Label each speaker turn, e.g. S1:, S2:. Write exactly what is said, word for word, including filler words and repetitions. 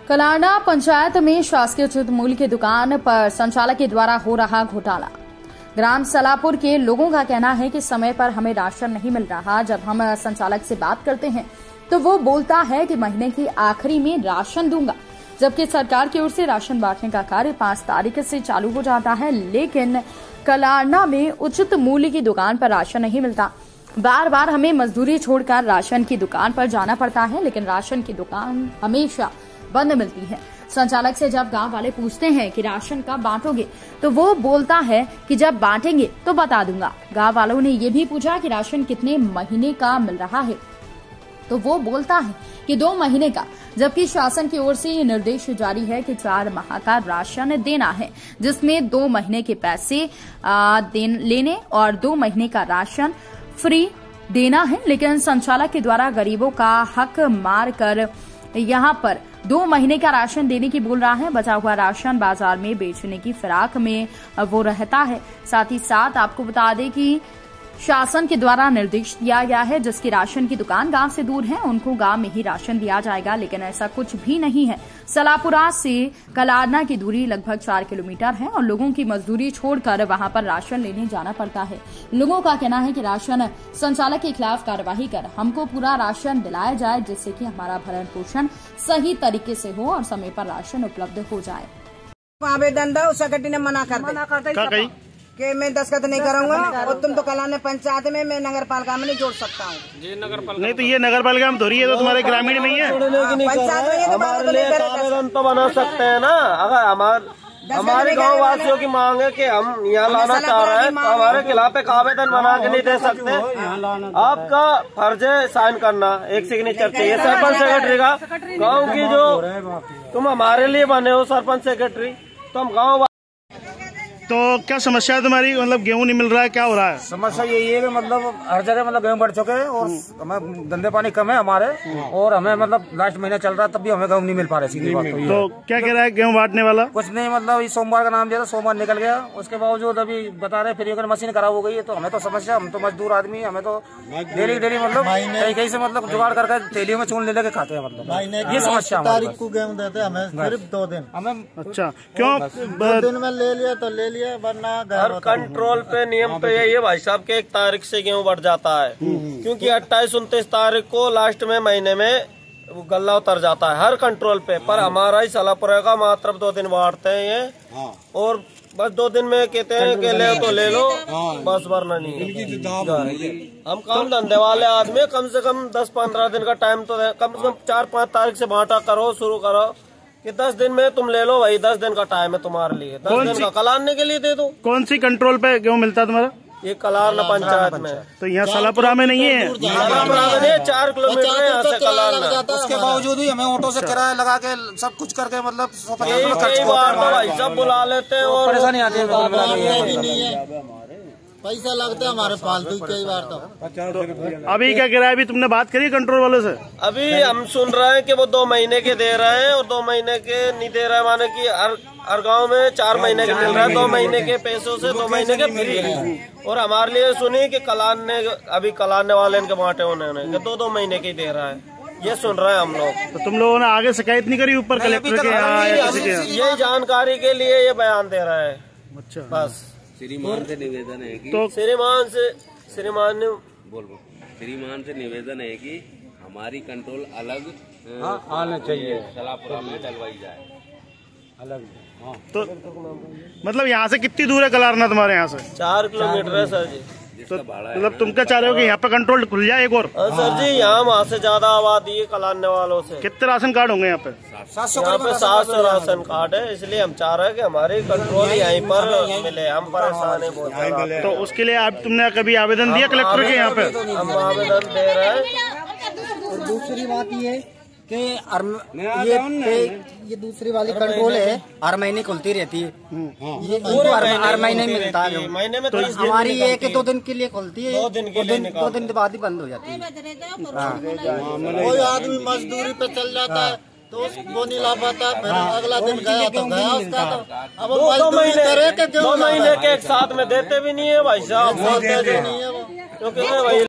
S1: कलारना पंचायत में शासकीय उचित मूल्य की दुकान पर संचालक के द्वारा हो रहा घोटाला। ग्राम सलापुर के लोगों का कहना है कि समय पर हमें राशन नहीं मिल रहा। जब हम संचालक से बात करते हैं तो वो बोलता है कि महीने की आखिरी में राशन दूंगा, जबकि सरकार की ओर से राशन बांटने का कार्य पांच तारीख से चालू हो जाता है, लेकिन कलारना में उचित मूल्य की दुकान पर राशन नहीं मिलता। बार बार हमें मजदूरी छोड़कर राशन की दुकान पर जाना पड़ता है, लेकिन राशन की दुकान हमेशा बंद मिलती है। संचालक से जब गांव वाले पूछते हैं कि राशन कब बांटोगे, तो वो बोलता है कि जब बांटेंगे तो बता दूंगा। गांव वालों ने ये भी पूछा कि राशन कितने महीने का मिल रहा है, तो वो बोलता है कि दो महीने का, जबकि शासन की ओर से ये निर्देश जारी है कि चार माह का राशन देना है, जिसमें दो महीने के पैसे लेने और दो महीने का राशन फ्री देना है। लेकिन संचालक के द्वारा गरीबों का हक मार कर यहाँ पर दो महीने का राशन देने की बोल रहा है। बचा हुआ राशन बाजार में बेचने की फिराक में वो रहता है। साथ ही साथ आपको बता दें कि शासन के द्वारा निर्देश दिया गया है, जिसकी राशन की दुकान गांव से दूर है उनको गांव में ही राशन दिया जाएगा, लेकिन ऐसा कुछ भी नहीं है। सलापुरा से कलारना की दूरी लगभग चार किलोमीटर है और लोगों की मजदूरी छोड़कर वहां पर राशन लेने जाना पड़ता है। लोगों का कहना है कि राशन संचालक के खिलाफ कार्यवाही कर हमको पूरा राशन दिलाया जाए, जिससे कि हमारा भरण पोषण सही तरीके से हो और समय पर राशन उपलब्ध हो जाए।
S2: आवेदन दो, सेक्रेटरी ने मना कर
S3: मना कर
S2: कि मैं दस्तखत नहीं करूंगा और तुम तो कलारना पंचायत में मैं नगर पालिका में नहीं जोड़ सकता हूँ।
S4: नहीं तो ये नगर पालिका में थोड़ी है, तो तुम्हारे ग्रामीण में ही है।
S2: हमारे लिए
S3: आवेदन तो बना सकते हैं ना। अगर हमारे हमारे गाँव वासियों की मांग है कि हम यहाँ लाना चाह रहे हैं, तो हमारे खिलाफ एक आवेदन बना के नहीं दे सकते। आपका फर्ज है साइन करना, एक सिग्नेचर चाहिए सरपंच सेक्रेटरी का। गाँव की जो तुम हमारे लिए बने हो सरपंच सेक्रेटरी, तो हम गाँव।
S4: तो क्या समस्या है तुम्हारी? मतलब गेहूं नहीं मिल रहा है, क्या हो रहा है?
S5: समस्या यही है कि मतलब हर जगह मतलब गेहूं बढ़ चुके हैं और हमें धंधे पानी कम है हमारे, और हमें मतलब लास्ट महीना चल रहा है तब भी हमें गेहूं नहीं मिल पा रहा। सीधी बात तो ये
S4: तो क्या कह रहा है गेहूं बांटने वाला?
S5: कुछ नहीं, मतलब इस सोमवार का नाम दिया था, सोमवार निकल गया, उसके बावजूद अभी बता रहे फिर अगर मशीन खराब हो गई है। तो हमें तो समस्या, हम तो मजदूर आदमी, हमें तो डेली डेली मतलब कहीं कहीं से मतलब जुगाड़ करके थैलियों में चून ले लेके खाते हैं। मतलब ये समस्या
S6: तारीख को गेहूं देते हैं हमें सिर्फ दो दिन।
S5: हमें
S4: अच्छा क्यों
S6: दिन में ले लिया तो ले लिया, वरना
S3: हर कंट्रोल पे नियम तो यही है भाई साहब के एक तारीख से गेहूं बढ़ जाता है, क्योंकि अट्ठाईस उनतीस तारीख को लास्ट में महीने में वो गल्ला उतर जाता है हर कंट्रोल पे। पर हमारा ही सलापुरा का मात्र दो दिन बांटते हैं ये, और बस दो दिन में कहते हैं कि ले तो ले लो, बस वरना नहीं। हम काम धंधे वाले आदमी, कम से कम दस पंद्रह दिन का टाइम तो कम से कम चार पाँच तारीख से बांटा करो, शुरू करो कि दस दिन में तुम ले लो भाई, दस दिन का टाइम है तुम्हारे लिए, दस दिन का कलारने के लिए दे दो।
S4: कौन सी कंट्रोल पे गेहूं मिलता है तुम्हारा?
S3: ये कलारना पंचायत में।
S4: तो यहाँ सलापुरा में नहीं है?
S3: सलापुरा में चार किलोमीटर है यहाँ से कलारना।
S5: उसके बावजूद भी हमें ऑटो से किराया लगा के सब कुछ करके मतलब
S3: कई बार तो भाई सब बुला लेते हैं और
S5: परेशानी आती है।
S6: पैसा लगता है हमारे फालतू कई बार। तो
S4: अभी क्या किराया, अभी तुमने बात करी कंट्रोल वालों से?
S3: अभी हम सुन रहे हैं कि वो दो महीने के दे रहे हैं और दो महीने के नहीं दे रहे, माने कि हर हर गाँव में चार महीने के मिल रहा है, दो महीने के पैसों से दो महीने के फ्री है। और हमारे लिए सुनी कि कलारने अभी कलारने वाले इनके बांटे उन्होंने दो दो महीने के दे रहा है, ये सुन रहे हैं हम लोग।
S4: तो तुम लोगों ने आगे शिकायत नहीं करी ऊपर कलेक्टर के यहाँ या किसी के?
S3: यही जानकारी के लिए ये बयान दे रहा है।
S4: अच्छा,
S3: बस
S7: श्रीमान से निवेदन है कि
S4: तो
S3: श्रीमान से श्रीमान ने
S7: बोल श्रीमान से निवेदन है कि हमारी कंट्रोल अलग
S5: आना चाहिए,
S7: सलापुरा में डलवाई जाए
S5: अलग। हाँ।
S4: तो मतलब यहाँ से कितनी दूर है कलारना तुम्हारे यहाँ से?
S3: चार किलोमीटर है सर जी।
S4: तो मतलब तुम क्या चाह रहे हो कि यहाँ पे कंट्रोल खुल जाए एक और?
S3: सर जी यहाँ वहाँ से ज्यादा आबादी है कलारने वालों से।
S4: कितने राशन कार्ड होंगे यहाँ पे?
S3: यहाँ पे सात सौ राशन कार्ड है, इसलिए हम चाह रहे हैं कि हमारी कंट्रोल यहीं पर मिले। हम परेशान है बहुत।
S4: तो उसके लिए आप तुमने कभी आवेदन दिया कलेक्टर के यहाँ पे?
S3: हम आवेदन दे रहे हैं।
S6: और दूसरी बात ये कि ये ये दूसरी वाली कंट्रोल है, हर महीने खुलती रहती है, ये हर महीने मिलता है।
S3: महीने में
S6: तो हमारी एक दो दिन के लिए खुलती है,
S3: दो दिन के लिए
S6: दो दिन के बाद ही बंद हो जाती है। कोई आदमी मजदूरी पे चल जाता है तो वो नहीं ला पाता, फिर अगला दिन गया तो गया उसका। तो अब
S3: दो महीने दो महीने के एक साथ में देते भी नहीं है भाई साहब, क्योंकि भाई